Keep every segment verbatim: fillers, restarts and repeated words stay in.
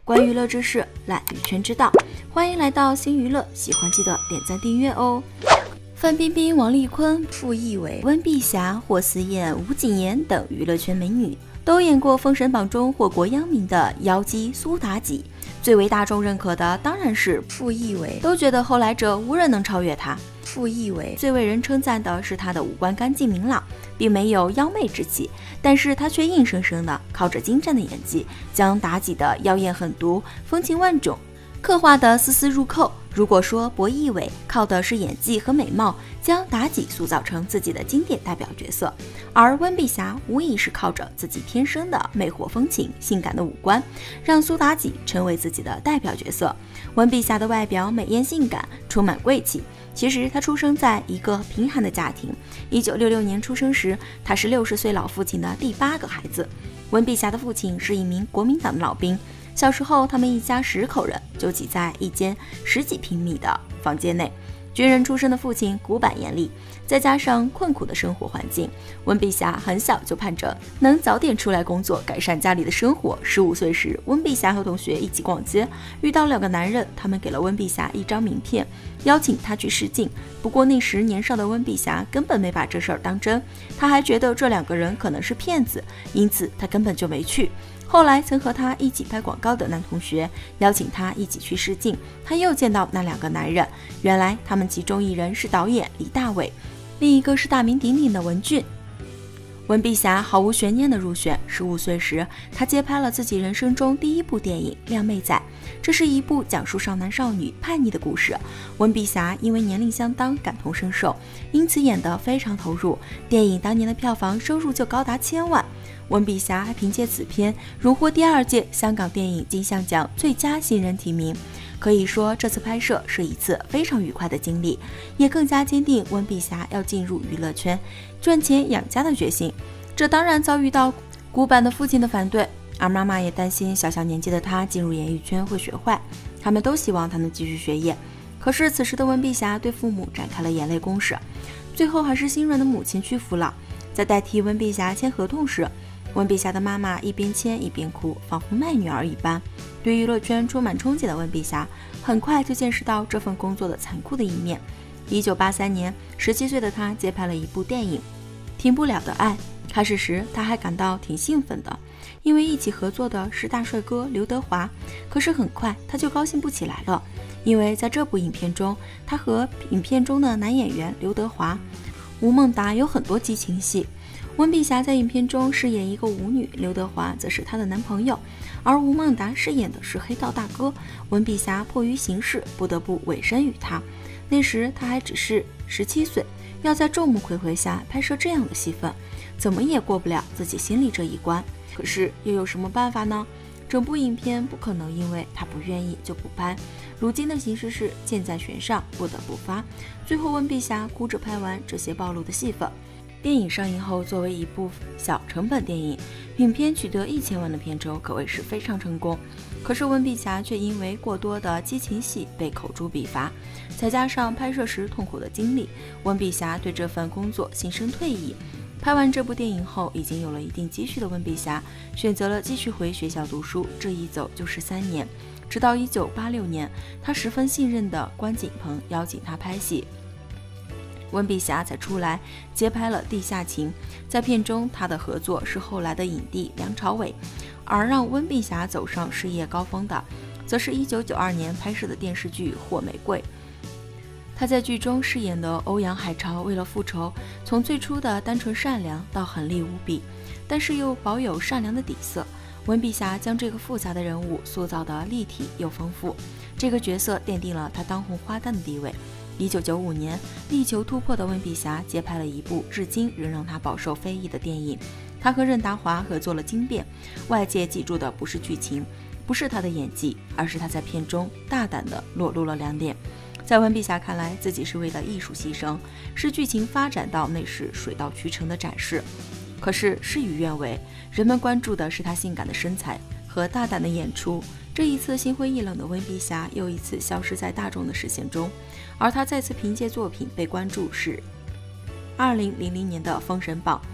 关于娱乐知识，懒娱圈知道。欢迎来到新娱乐，喜欢记得点赞订阅哦。范冰冰、王丽坤、傅艺伟、温碧霞、霍思燕、吴谨言等娱乐圈美女都演过《封神榜》中祸国殃民的妖姬苏妲己。最为大众认可的当然是傅艺伟，都觉得后来者无人能超越他。傅艺伟最为人称赞的是他的五官干净明朗，并没有妖媚之气，但是他却硬生生的靠着精湛的演技，将妲己的妖艳狠毒、风情万种刻画得丝丝入扣。如果说薄艺伟靠的是演技和美貌，将妲己塑造成自己的经典代表角色，而温碧霞无疑是靠着自己天生的魅惑风情、性感的五官，让苏妲己成为自己的代表角色。温碧霞的外表美艳性感，充满贵气。其实她出生在一个贫寒的家庭，一九六六年出生时，她是六十岁老父亲的第八个孩子。温碧霞的父亲是一名国民党的老兵。小时候，他们一家十口人就挤在一间十几平米的房间内。军人出身的父亲古板严厉，再加上困苦的生活环境，温碧霞很小就盼着能早点出来工作，改善家里的生活。十五岁时，温碧霞和同学一起逛街，遇到两个男人，他们给了温碧霞一张名片，邀请她去试镜。不过那时年少的温碧霞根本没把这事儿当真，她还觉得这两个人可能是骗子，因此她根本就没去。后来曾和他一起拍广告的男同学邀请他一起去试镜，他又见到那两个男人，原来他们其中一人是导演李大伟，另一个是大名鼎鼎的文俊。温碧霞毫无悬念的入选。十五岁时，她接拍了自己人生中第一部电影《靓妹仔》，这是一部讲述少男少女叛逆的故事。温碧霞因为年龄相当，感同身受，因此演得非常投入。电影当年的票房收入就高达千万。温碧霞还凭借此片荣获第二届香港电影金像奖最佳新人提名。可以说这次拍摄是一次非常愉快的经历，也更加坚定温碧霞要进入娱乐圈赚钱养家的决心。这当然遭遇到古板的父亲的反对，而妈妈也担心小小年纪的她进入演艺圈会学坏，他们都希望她能继续学业。可是此时的温碧霞对父母展开了眼泪攻势，最后还是心软的母亲屈服了。在代替温碧霞签合同时，温碧霞的妈妈一边签一边哭，仿佛卖女儿一般。对娱乐圈充满憧憬的温碧霞，很快就见识到这份工作的残酷的一面。一九八三年，十七岁的她接拍了一部电影《停不了的爱》。开始时，她还感到挺兴奋的，因为一起合作的是大帅哥刘德华。可是很快，她就高兴不起来了，因为在这部影片中，她和影片中的男演员刘德华、吴孟达有很多激情戏。温碧霞在影片中饰演一个舞女，刘德华则是她的男朋友，而吴孟达饰演的是黑道大哥。温碧霞迫于形势，不得不委身于他。那时她还只是十七岁，要在众目睽睽下拍摄这样的戏份，怎么也过不了自己心里这一关。可是又有什么办法呢？整部影片不可能因为她不愿意就不拍。如今的形势是箭在弦上，不得不发。最后温碧霞哭着拍完这些暴露的戏份。电影上映后，作为一部小成本电影，影片取得一千万的片酬，可谓是非常成功。可是温碧霞却因为过多的激情戏被口诛笔伐，再加上拍摄时痛苦的经历，温碧霞对这份工作心生退意。拍完这部电影后，已经有了一定积蓄的温碧霞选择了继续回学校读书，这一走就是三年。直到一九八六年，她十分信任的关锦鹏邀请她拍戏，温碧霞才出来接拍了《地下情》。在片中，她的合作是后来的影帝梁朝伟，而让温碧霞走上事业高峰的，则是一九九二年拍摄的电视剧《火玫瑰》。她在剧中饰演的欧阳海潮，为了复仇，从最初的单纯善良到狠戾无比，但是又保有善良的底色。温碧霞将这个复杂的人物塑造得立体又丰富，这个角色奠定了她当红花旦的地位。一九九五年，力求突破的温碧霞接拍了一部至今仍让她饱受非议的电影。她和任达华合作了《惊变》，外界记住的不是剧情，不是她的演技，而是她在片中大胆地裸露了两点。在温碧霞看来，自己是为了艺术牺牲，是剧情发展到那时水到渠成的展示。可是事与愿违，人们关注的是她性感的身材和大胆的演出。这一次心灰意冷的温碧霞又一次消失在大众的视线中，而她再次凭借作品被关注是二零零零年的《封神榜》。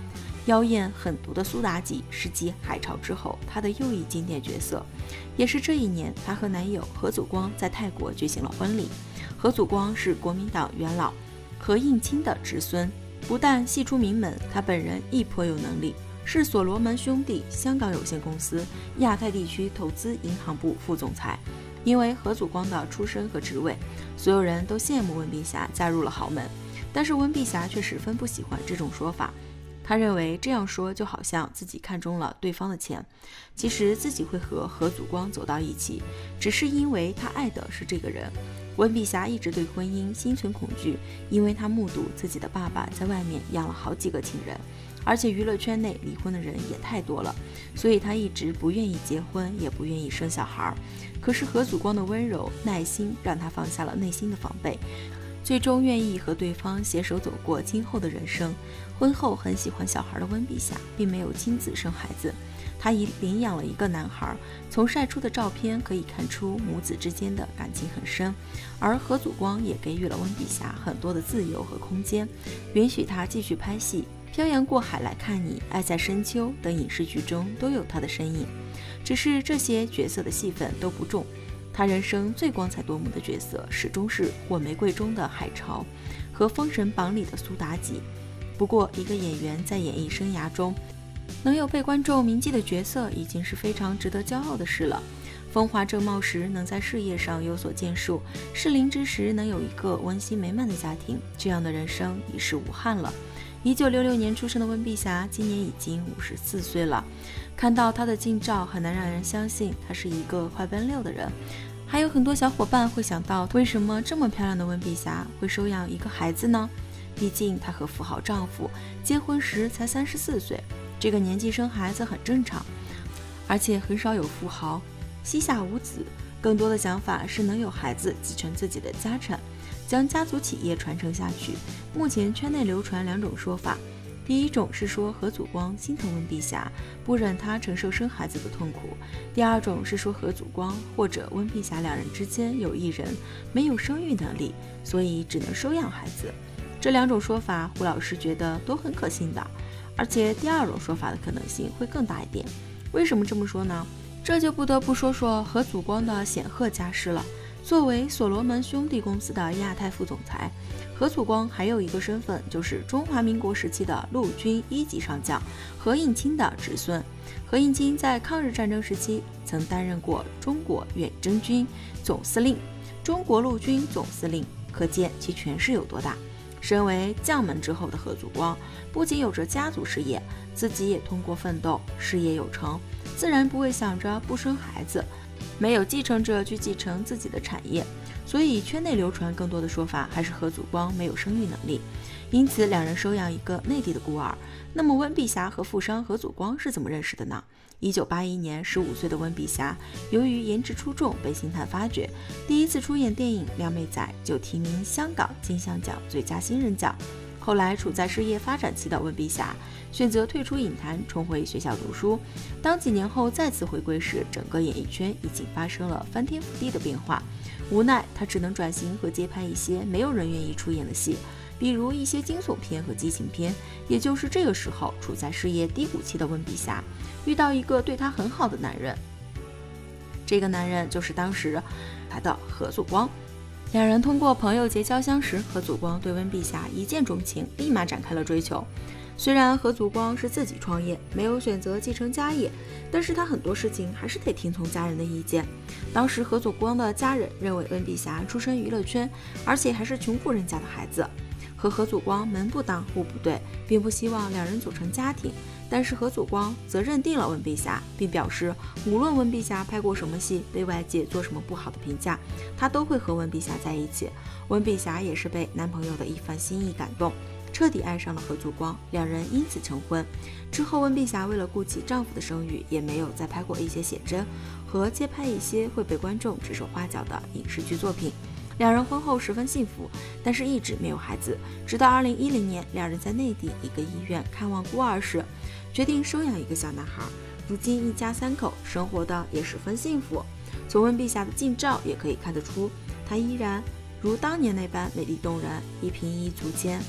妖艳狠毒的苏妲己是继海潮之后她的又一经典角色。也是这一年，她和男友何祖光在泰国举行了婚礼。何祖光是国民党元老何应钦的侄孙，不但系出名门，他本人亦颇有能力，是所罗门兄弟香港有限公司亚太地区投资银行部副总裁。因为何祖光的出身和职位，所有人都羡慕温碧霞加入了豪门，但是温碧霞却十分不喜欢这种说法。他认为这样说就好像自己看中了对方的钱，其实自己会和何祖光走到一起，只是因为他爱的是这个人。温碧霞一直对婚姻心存恐惧，因为她目睹自己的爸爸在外面养了好几个情人，而且娱乐圈内离婚的人也太多了，所以她一直不愿意结婚，也不愿意生小孩。可是何祖光的温柔耐心让她放下了内心的防备，最终愿意和对方携手走过今后的人生。婚后很喜欢小孩的温碧霞并没有亲自生孩子，她已领养了一个男孩，从晒出的照片可以看出母子之间的感情很深。而何祖光也给予了温碧霞很多的自由和空间，允许她继续拍戏，《漂洋过海来看你》《爱在深秋》等影视剧中都有她的身影。只是这些角色的戏份都不重，他人生最光彩夺目的角色始终是《火玫瑰》中的海潮和《封神榜》里的苏妲己。不过一个演员在演艺生涯中能有被观众铭记的角色，已经是非常值得骄傲的事了。风华正茂时能在事业上有所建树，适龄之时能有一个温馨美满的家庭，这样的人生已是无憾了。一九六六年出生的温碧霞今年已经五十四岁了，看到她的近照，很难让人相信她是一个快奔六的人。还有很多小伙伴会想到，为什么这么漂亮的温碧霞会收养一个孩子呢？毕竟她和富豪丈夫结婚时才三十四岁，这个年纪生孩子很正常，而且很少有富豪膝下无子，更多的想法是能有孩子继承自己的家产，将家族企业传承下去。目前圈内流传两种说法，第一种是说何祖光心疼温碧霞，不忍她承受生孩子的痛苦；第二种是说何祖光或者温碧霞两人之间有一人没有生育能力，所以只能收养孩子。这两种说法，胡老师觉得都很可信的，而且第二种说法的可能性会更大一点。为什么这么说呢？这就不得不说说何祖光的显赫家世了。作为所罗门兄弟公司的亚太副总裁，何祖光还有一个身份，就是中华民国时期的陆军一级上将何应钦的侄孙。何应钦在抗日战争时期曾担任过中国远征军总司令、中国陆军总司令，可见其权势有多大。身为将门之后的何祖光，不仅有着家族事业，自己也通过奋斗事业有成，自然不会想着不生孩子，没有继承者去继承自己的产业，所以圈内流传更多的说法还是何祖光没有生育能力，因此两人收养一个内地的孤儿。那么温碧霞和富商何祖光是怎么认识的呢？一九八一年，十五岁的温碧霞由于颜值出众被星探发掘，第一次出演电影《靓妹仔》就提名香港金像奖最佳新人奖。后来处在事业发展期的温碧霞选择退出影坛，重回学校读书。当几年后再次回归时，整个演艺圈已经发生了翻天覆地的变化，无奈她只能转型和接拍一些没有人愿意出演的戏，比如一些惊悚片和激情片。也就是这个时候，处在事业低谷期的温碧霞遇到一个对她很好的男人，这个男人就是当时来的何祖光。两人通过朋友结交相识，何祖光对温碧霞一见钟情，立马展开了追求。虽然何祖光是自己创业，没有选择继承家业，但是他很多事情还是得听从家人的意见。当时何祖光的家人认为温碧霞出身娱乐圈，而且还是穷苦人家的孩子，和何祖光门不当户不对，并不希望两人组成家庭。但是何祖光则认定了温碧霞，并表示无论温碧霞拍过什么戏，被外界做什么不好的评价，他都会和温碧霞在一起。温碧霞也是被男朋友的一番心意感动，彻底爱上了何祖光，两人因此成婚。之后温碧霞为了顾及丈夫的声誉，也没有再拍过一些写真和接拍一些会被观众指手画脚的影视剧作品。两人婚后十分幸福，但是一直没有孩子。直到二零一零年，两人在内地一个医院看望孤儿时，决定收养一个小男孩。如今一家三口生活的也十分幸福。从温碧霞的近照也可以看得出，她依然如当年那般美丽动人，一颦一足间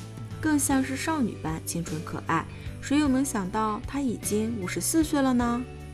更像是少女般清纯可爱。谁又能想到她已经五十四岁了呢？